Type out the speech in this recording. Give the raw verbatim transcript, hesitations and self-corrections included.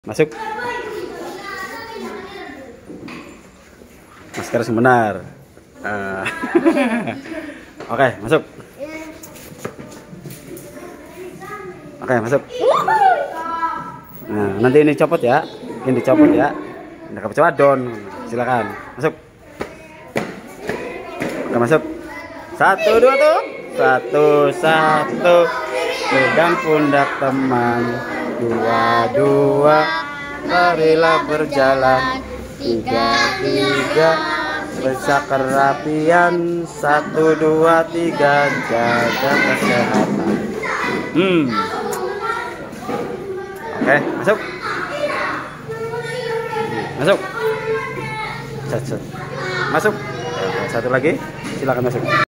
Masuk. Masker sebenar. Uh. Oke, okay, masuk. Oke, okay, masuk. Nah, nanti ini copot ya. Ini dicopot ya. Nggak kecoa don. Silakan. Masuk. Oke, masuk. Satu, dua tuh. Satu, satu. Pegang pundak teman. Dua, dua. Marilah berjalan. Tiga, tiga. Periksa kerapian. Satu, dua, tiga. Jaga kesehatan. Hmm. Oke, masuk. Masuk. Masuk. Satu lagi. Silakan masuk.